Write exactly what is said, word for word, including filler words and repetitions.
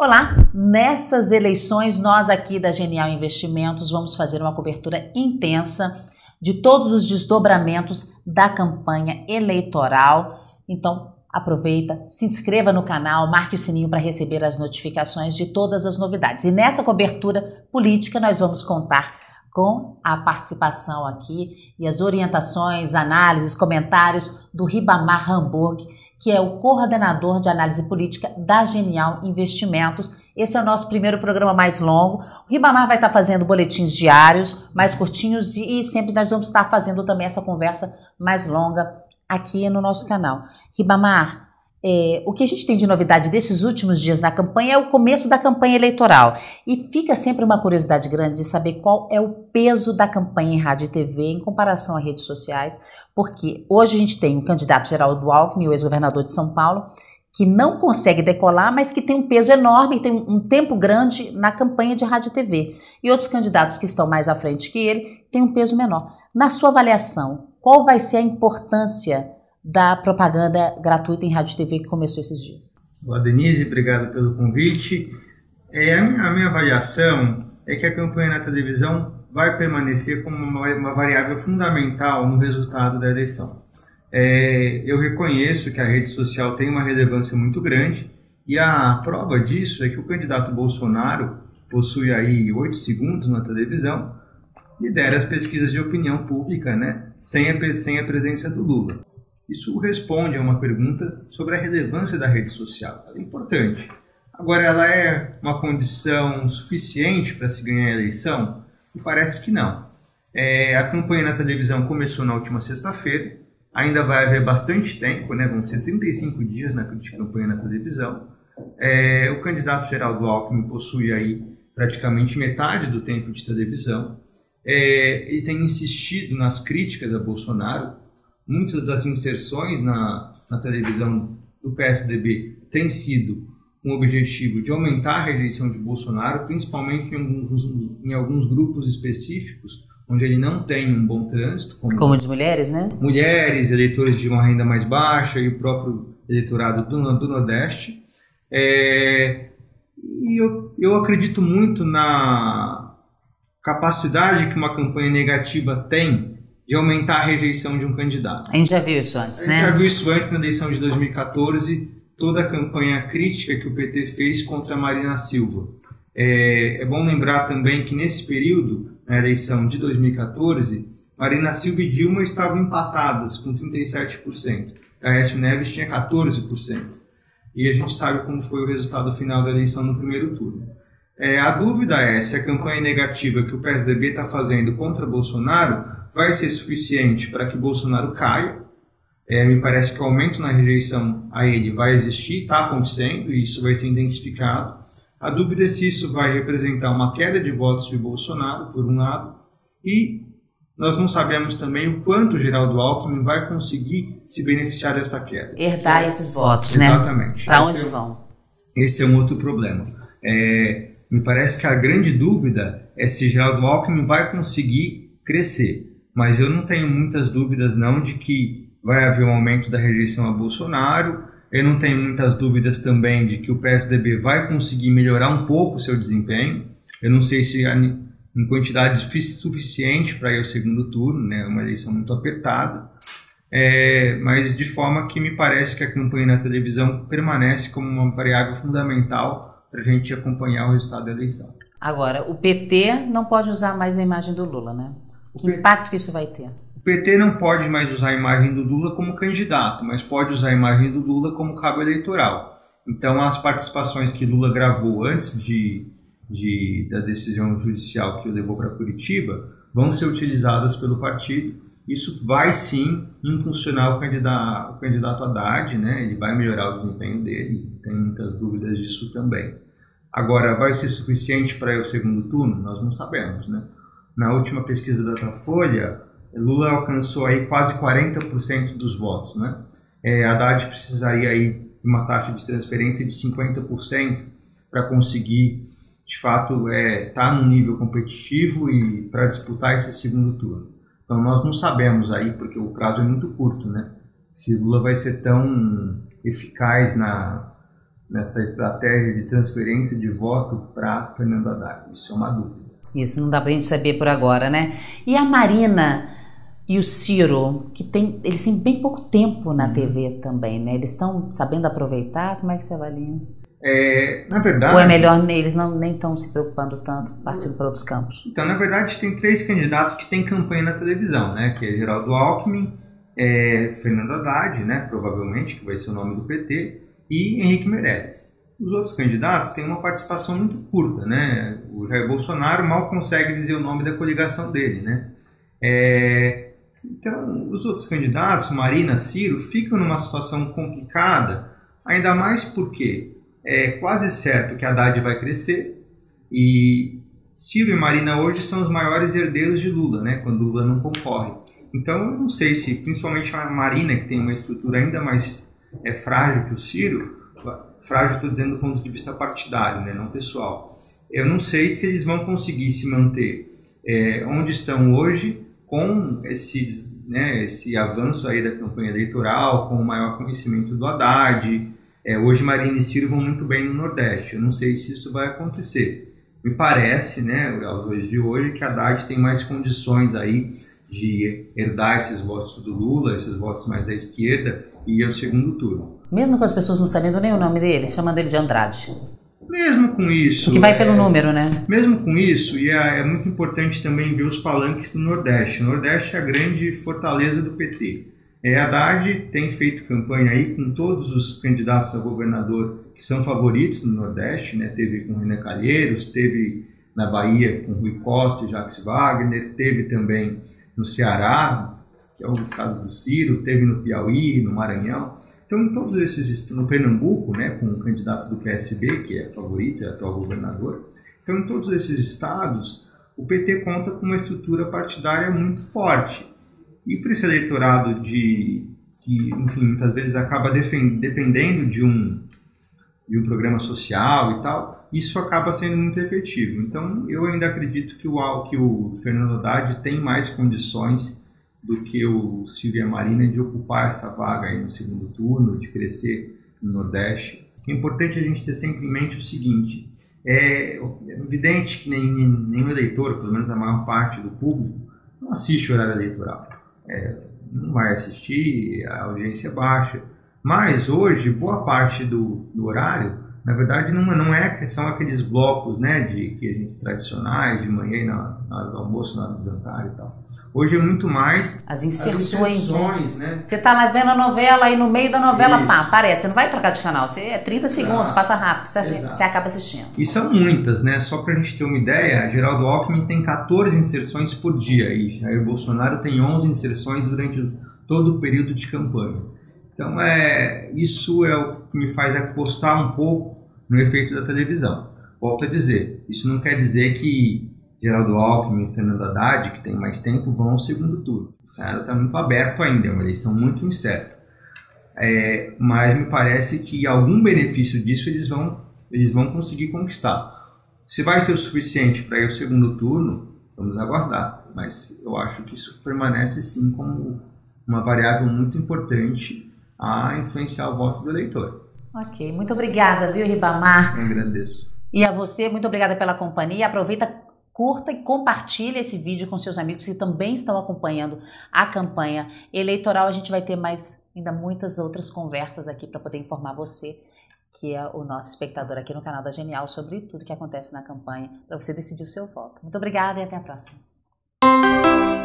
Olá, nessas eleições nós aqui da Genial Investimentos vamos fazer uma cobertura intensa de todos os desdobramentos da campanha eleitoral. Então aproveita, se inscreva no canal, marque o sininho para receber as notificações de todas as novidades. E nessa cobertura política nós vamos contar com a participação aqui e as orientações, análises, comentários do Ribamar Hamburg, que é o coordenador de análise política da Genial Investimentos. Esse é o nosso primeiro programa mais longo. O Ribamar vai estar fazendo boletins diários, mais curtinhos, e sempre nós vamos estar fazendo também essa conversa mais longa aqui no nosso canal. Ribamar, é, o que a gente tem de novidade desses últimos dias na campanha é o começo da campanha eleitoral. E fica sempre uma curiosidade grande de saber qual é o peso da campanha em rádio e T V em comparação a redes sociais, porque hoje a gente tem o candidato Geraldo Alckmin, o ex-governador de São Paulo, que não consegue decolar, mas que tem um peso enorme, tem um tempo grande na campanha de rádio e T V. E outros candidatos que estão mais à frente que ele têm um peso menor. Na sua avaliação, qual vai ser a importância da propaganda gratuita em rádio e T V que começou esses dias? Olá, Denise, obrigado pelo convite. É, a, minha, a minha avaliação é que a campanha na televisão vai permanecer como uma, uma variável fundamental no resultado da eleição. É, eu reconheço que a rede social tem uma relevância muito grande e a prova disso é que o candidato Bolsonaro possui aí oito segundos na televisão, lidera as pesquisas de opinião pública, né, sem, a, sem a presença do Lula. Isso responde a uma pergunta sobre a relevância da rede social. Ela é importante. Agora, ela é uma condição suficiente para se ganhar a eleição? Me parece que não. É, a campanha na televisão começou na última sexta-feira. Ainda vai haver bastante tempo, né? Vão ser trinta e cinco dias na de campanha na televisão. É, o candidato Geraldo Alckmin possui aí praticamente metade do tempo de televisão. É, ele tem insistido nas críticas a Bolsonaro. Muitas das inserções na, na televisão do P S D B têm sido um objetivo de aumentar a rejeição de Bolsonaro, principalmente em alguns, em alguns grupos específicos, onde ele não tem um bom trânsito. Como, como de mulheres, né? Mulheres, eleitores de uma renda mais baixa e o próprio eleitorado do, do Nordeste. É, e eu, eu acredito muito na capacidade que uma campanha negativa tem de aumentar a rejeição de um candidato. A gente já viu isso antes, né? A gente já viu isso antes na eleição de dois mil e quatorze, toda a campanha crítica que o P T fez contra a Marina Silva. É, é bom lembrar também que nesse período, na eleição de dois mil e quatorze, Marina Silva e Dilma estavam empatadas com trinta e sete por cento. Aécio Neves tinha quatorze por cento. E a gente sabe como foi o resultado final da eleição no primeiro turno. É, a dúvida é se a campanha negativa que o P S D B está fazendo contra Bolsonaro vai ser suficiente para que Bolsonaro caia. É, me parece que o aumento na rejeição a ele vai existir, está acontecendo, e isso vai ser intensificado. A dúvida é se isso vai representar uma queda de votos de Bolsonaro, por um lado, e nós não sabemos também o quanto o Geraldo Alckmin vai conseguir se beneficiar dessa queda. Herdar esses votos, né? Exatamente. Para onde vão? Esse é um outro problema. É, me parece que a grande dúvida é se Geraldo Alckmin vai conseguir crescer. Mas eu não tenho muitas dúvidas não de que vai haver um aumento da rejeição a Bolsonaro. Eu não tenho muitas dúvidas também de que o P S D B vai conseguir melhorar um pouco o seu desempenho. Eu não sei se em quantidade suficiente para ir ao segundo turno, né? É uma eleição muito apertada. É, mas de forma que me parece que a campanha na televisão permanece como uma variável fundamental para a gente acompanhar o resultado da eleição. Agora, o P T não pode usar mais a imagem do Lula, né? Que impacto que isso vai ter? O P T não pode mais usar a imagem do Lula como candidato, mas pode usar a imagem do Lula como cabo eleitoral. Então, as participações que Lula gravou antes de, de, da decisão judicial que o levou para Curitiba vão ser utilizadas pelo partido. Isso vai, sim, impulsionar o candidato, o candidato Haddad, né? Ele vai melhorar o desempenho dele, tem muitas dúvidas disso também. Agora, vai ser suficiente para ir ao segundo turno? Nós não sabemos, né? Na última pesquisa da Datafolha, Lula alcançou aí quase quarenta por cento dos votos, né? É, Haddad precisaria aí de uma taxa de transferência de cinquenta por cento para conseguir, de fato, estar é, tá num nível competitivo e para disputar esse segundo turno. Então nós não sabemos aí, porque o prazo é muito curto, né? Se Lula vai ser tão eficaz na, nessa estratégia de transferência de voto para Fernando Haddad. Isso é uma dúvida. Isso não dá pra gente saber por agora, né? E a Marina e o Ciro, que tem, eles têm bem pouco tempo na T V também, né? Eles estão sabendo aproveitar? Como é que você avalia? É, na verdade... Ou é melhor, eles não, nem estão se preocupando tanto, partindo para outros campos? Então, na verdade, tem três candidatos que têm campanha na televisão, né? Que é Geraldo Alckmin, é, Fernando Haddad, né? Provavelmente, que vai ser o nome do P T, e Henrique Meirelles. Os outros candidatos têm uma participação muito curta, né? O Jair Bolsonaro mal consegue dizer o nome da coligação dele, né? É, então, os outros candidatos, Marina, Ciro, ficam numa situação complicada, ainda mais porque é quase certo que Haddad vai crescer e Ciro e Marina hoje são os maiores herdeiros de Lula, né? Quando Lula não concorre. Então, eu não sei se, principalmente a Marina, que tem uma estrutura ainda mais é, frágil que o Ciro, frágil estou dizendo do ponto de vista partidário, né? Não pessoal. Eu não sei se eles vão conseguir se manter é, onde estão hoje, com esse, né, esse avanço aí da campanha eleitoral, com o maior conhecimento do Haddad. É, hoje Marina e Ciro vão muito bem no Nordeste. Eu não sei se isso vai acontecer. Me parece, né, aos dias de hoje, que Haddad tem mais condições aí de herdar esses votos do Lula, esses votos mais à esquerda, e ir ao segundo turno. Mesmo com as pessoas não sabendo nem o nome dele, chamando ele de Andrade. Mesmo com isso... O que vai é, pelo número, né? Mesmo com isso, e é, é muito importante também ver os palanques do Nordeste. O Nordeste é a grande fortaleza do P T. É, Haddad tem feito campanha aí com todos os candidatos a governador que são favoritos no Nordeste, né? Teve com Renan Calheiros, teve na Bahia com Rui Costa e Jacques Wagner, teve também no Ceará, que é o estado do Ciro, teve no Piauí, no Maranhão. Então, em todos esses, no Pernambuco, né, com o candidato do P S B, que é favorito, é atual governador. Então, em todos esses estados, o P T conta com uma estrutura partidária muito forte. E para esse eleitorado de, que, enfim, muitas vezes acaba defend, dependendo de um, de um programa social e tal, isso acaba sendo muito efetivo. Então, eu ainda acredito que o, que o Fernando Haddad tem mais condições do que o Ciro e a Marina de ocupar essa vaga aí no segundo turno, de crescer no Nordeste. É importante a gente ter sempre em mente o seguinte, é evidente que nem, nenhum eleitor, pelo menos a maior parte do público, não assiste o horário eleitoral. É, não vai assistir, a audiência é baixa. Mas hoje, boa parte do, do horário, na verdade, não, não é, são aqueles blocos, né, de, que a gente, tradicionais, de manhã e na, na hora do almoço, na hora do jantar e tal. Hoje é muito mais as inserções, as inserções, né? né? Você tá lá vendo a novela e no meio da novela, Isso. pá, aparece. Você não vai trocar de canal, você é trinta segundos, Exato. passa rápido, você, Exato. você acaba assistindo. E são muitas, né? Só pra gente ter uma ideia, Geraldo Alckmin tem quatorze inserções por dia e Jair Bolsonaro tem onze inserções durante todo o período de campanha. Então, é, isso é o que me faz apostar um pouco no efeito da televisão. Volto a dizer, isso não quer dizer que Geraldo Alckmin e Fernando Haddad, que tem mais tempo, vão ao segundo turno. O cenário está muito aberto ainda, é uma eleição muito incerta. É, mas me parece que algum benefício disso eles vão, eles vão conseguir conquistar. Se vai ser o suficiente para ir ao segundo turno, vamos aguardar. Mas eu acho que isso permanece sim como uma variável muito importante a influenciar o voto do eleitor. Ok, muito obrigada, viu, Ribamar? Eu agradeço. E a você, muito obrigada pela companhia. Aproveita, curta e compartilha esse vídeo com seus amigos que também estão acompanhando a campanha eleitoral. A gente vai ter mais, ainda muitas outras conversas aqui para poder informar você, que é o nosso espectador aqui no canal da Genial, sobre tudo que acontece na campanha, para você decidir o seu voto. Muito obrigada e até a próxima.